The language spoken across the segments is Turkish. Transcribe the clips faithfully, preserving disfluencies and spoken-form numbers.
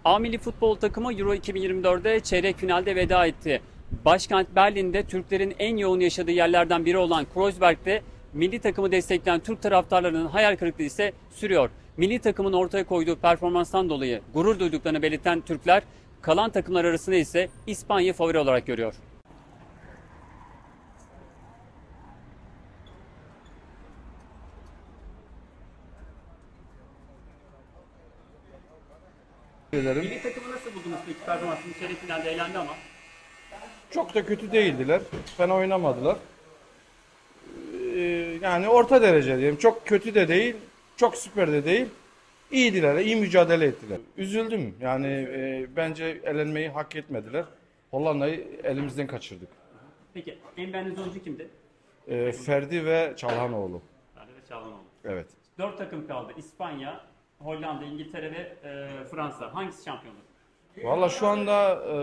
A milli futbol takımı Euro iki bin yirmi dört'de çeyrek finalde veda etti. Başkent Berlin'de Türklerin en yoğun yaşadığı yerlerden biri olan Kreuzberg'de milli takımı destekleyen Türk taraftarlarının hayal kırıklığı ise sürüyor. Milli takımın ortaya koyduğu performanstan dolayı gurur duyduklarını belirten Türkler, kalan takımlar arasında ise İspanya'yı favori olarak görüyor. Milli takımı nasıl buldunuz peki performansını? Çeyrek finalde eğlendi ama. Çok da kötü değildiler. Fena oynamadılar. Ee, yani orta derece diyelim. Çok kötü de değil, çok süper de değil. İyiydiler, iyi mücadele ettiler. Üzüldüm. Yani e, bence elenmeyi hak etmediler. Hollanda'yı elimizden kaçırdık. Peki en beğendiğiniz oyuncu kimdi? Ee, Ferdi ve Çalhanoğlu. Ferdi ve Çalhanoğlu. Evet. Dört takım kaldı. İspanya, Hollanda, İngiltere ve e, Fransa. Hangisi şampiyon olur? Valla şu anda e,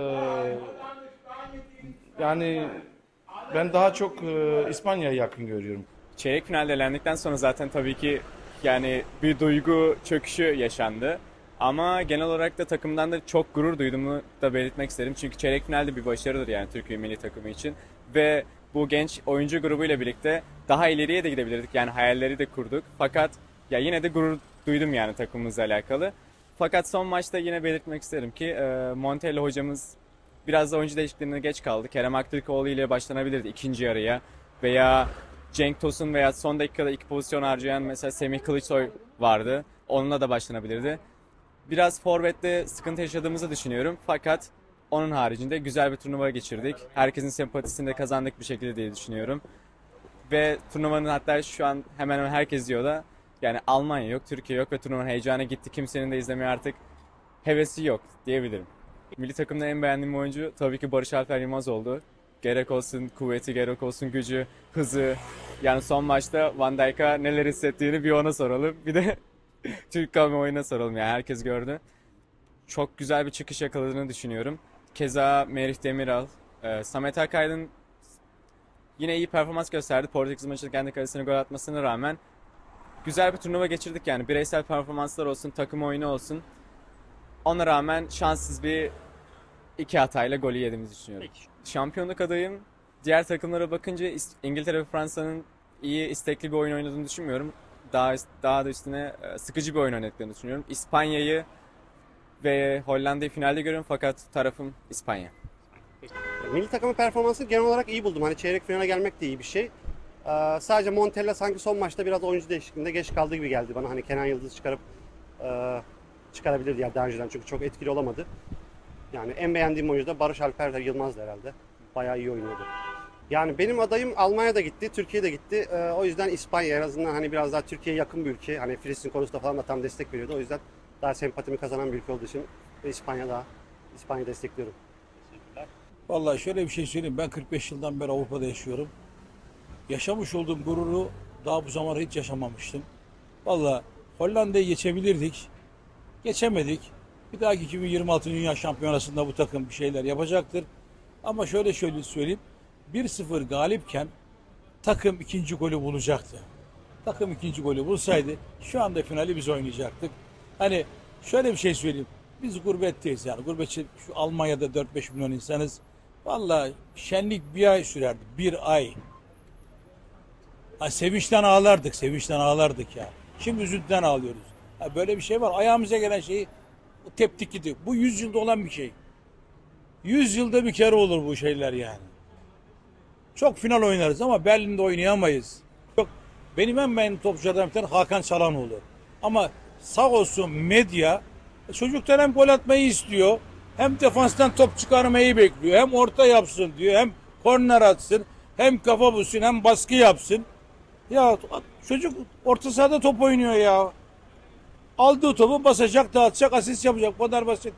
yani ben daha çok e, İspanya'ya yakın görüyorum. Çeyrek finalde elendikten sonra zaten tabii ki yani bir duygu çöküşü yaşandı. Ama genel olarak da takımdan da çok gurur duyduğumu da belirtmek isterim. Çünkü çeyrek finalde bir başarıdır yani Türkiye milli takımı için. Ve bu genç oyuncu grubuyla birlikte daha ileriye de gidebilirdik. Yani hayalleri de kurduk. Fakat ya yine de gurur duydum yani takımımızla alakalı. Fakat son maçta yine belirtmek isterim ki Montella hocamız biraz da oyuncu değişikliğine geç kaldı. Kerem Aktürkoğlu ile başlanabilirdi ikinci yarıya. Veya Cenk Tosun veya son dakikada iki pozisyon harcayan mesela Semih Kılıçsoy vardı. Onunla da başlanabilirdi. Biraz forvette sıkıntı yaşadığımızı düşünüyorum. Fakat onun haricinde güzel bir turnuva geçirdik. Herkesin sempatisini de kazandık bir şekilde diye düşünüyorum. Ve turnuvanın hatta şu an hemen hemen herkes diyor da yani Almanya yok, Türkiye yok ve turnuvanın heyecanı gitti. Kimsenin de izlemeye artık hevesi yok diyebilirim. Milli takımda en beğendiğim oyuncu tabii ki Barış Alper Yılmaz oldu. Gerek olsun kuvveti, gerek olsun gücü, hızı. Yani son maçta Van Dijk'a neler hissettiğini bir ona soralım. Bir de Türk kamuoyuna soralım yani herkes gördü. Çok güzel bir çıkış yakaladığını düşünüyorum. Keza Merih Demiral, e, Samet Akaydın yine iyi performans gösterdi. Portekiz maçında kendi kalesine gol atmasına rağmen güzel bir turnuva geçirdik yani. Bireysel performanslar olsun, takım oyunu olsun. Ona rağmen şanssız bir iki hatayla golü yediğimizi düşünüyorum. Peki. Şampiyonluk adayım. Diğer takımlara bakınca İngiltere ve Fransa'nın iyi, istekli bir oyun oynadığını düşünmüyorum. Daha daha da üstüne sıkıcı bir oyun oynadıklarını düşünüyorum. İspanya'yı ve Hollanda'yı finalde görüyorum fakat tarafım İspanya. Milli takımın performansını genel olarak iyi buldum. Hani çeyrek finale gelmek de iyi bir şey. Ee, sadece Montella sanki son maçta biraz oyuncu değişikliğinde geç kaldı gibi geldi bana. Hani Kenan Yıldız çıkarıp e, çıkarabilirdi ya daha önceden çünkü çok etkili olamadı. Yani en beğendiğim oyuncu da Barış Alper Yılmaz'dı herhalde. Bayağı iyi oynuyordu. Yani benim adayım Almanya'da gitti, Türkiye'de gitti. Ee, o yüzden İspanya en azından hani biraz daha Türkiye'ye yakın bir ülke. Hani Filistin konusunda falan da tam destek veriyordu. O yüzden daha sempatimi kazanan bir ülke olduğu için İspanya daha İspanya destekliyorum. Vallahi şöyle bir şey söyleyeyim. Ben kırk beş yıldan beri Avrupa'da yaşıyorum. Yaşamış olduğum gururu daha bu zamana hiç yaşamamıştım. Vallahi Hollanda'yı geçebilirdik. Geçemedik. Bir dahaki iki bin yirmi altı Dünya Şampiyonası'nda bu takım bir şeyler yapacaktır. Ama şöyle şöyle söyleyeyim. bir sıfır galipken takım ikinci golü bulacaktı. Takım ikinci golü bulsaydı şu anda finali biz oynayacaktık. Hani şöyle bir şey söyleyeyim. Biz gurbetteyiz yani. Gurbetçi şu Almanya'da dört beş milyon insanız. Vallahi şenlik bir ay sürerdi. Bir ay. Ha, sevinçten ağlardık. Sevinçten ağlardık ya. Şimdi üzüntüden ağlıyoruz. Ha, böyle bir şey var. Ayağımıza gelen şeyi teptik gidi. Bu yüz yılda olan bir şey. Yüz yılda bir kere olur bu şeyler yani. Çok final oynarız ama Berlin'de oynayamayız. Çok, benim en beğendiğim topçulardan bir tane Hakan Çalhanoğlu. Ama sağ olsun medya çocuklar hem gol atmayı istiyor, hem defanstan top çıkarmayı bekliyor, hem orta yapsın diyor, hem korner atsın, hem kafa bulsun, hem baskı yapsın. Ya çocuk orta sahada top oynuyor ya. Aldığı topu basacak, dağıtacak, asist yapacak. Bu kadar basit.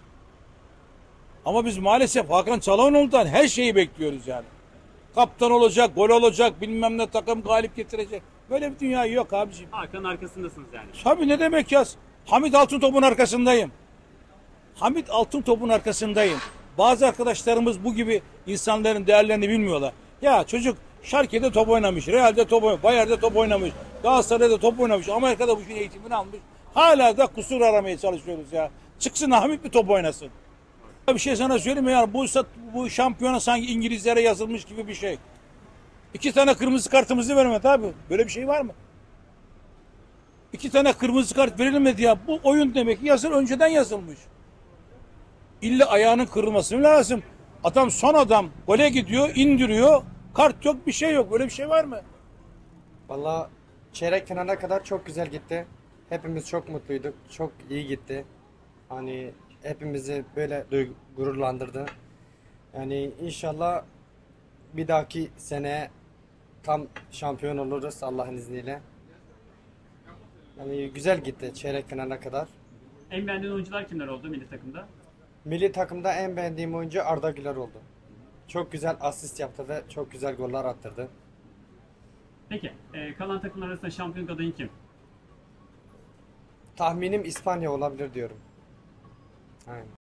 Ama biz maalesef Hakan Çalhanoğlu'ndan her şeyi bekliyoruz yani. Kaptan olacak, gol olacak, bilmem ne takım galip getirecek. Böyle bir dünya yok abiciğim. Hakan'ın arkasındasınız yani. Tabii ne demek ya? Hamit Altıntop'un arkasındayım. Hamit Altıntop'un arkasındayım. Bazı arkadaşlarımız bu gibi insanların değerlerini bilmiyorlar. Ya çocuk Schalke'de top oynamış, Real'de top oynamış, Bayern'de top oynamış, Galatasaray'da top oynamış, Amerika'da bu işin eğitimini almış. Hala da kusur aramaya çalışıyoruz ya. Çıksın Hamit bir top oynasın. Bir şey sana söyleyeyim mi? Yani bu, bu şampiyona sanki İngilizlere yazılmış gibi bir şey. İki tane kırmızı kartımızı vermedi abi. Böyle bir şey var mı? İki tane kırmızı kart verilmedi ya. Bu oyun demek ki yazıl önceden yazılmış. İlla ayağının kırılması lazım. Adam son adam gole gidiyor, indiriyor. Kart yok, bir şey yok. Böyle bir şey var mı? Valla çeyrek finale kadar çok güzel gitti. Hepimiz çok mutluyduk. Çok iyi gitti. Hani hepimizi böyle duygu- gururlandırdı. Yani inşallah bir dahaki sene tam şampiyon oluruz Allah'ın izniyle. Yani güzel gitti çeyrek finale kadar. En beğendiğin oyuncular kimler oldu milli takımda? Milli takımda en beğendiğim oyuncu Arda Güler oldu. Çok güzel asist yaptı ve çok güzel goller attırdı. Peki e, kalan takımlar arasında şampiyonluk adayın kim? Tahminim İspanya olabilir diyorum. Aynen.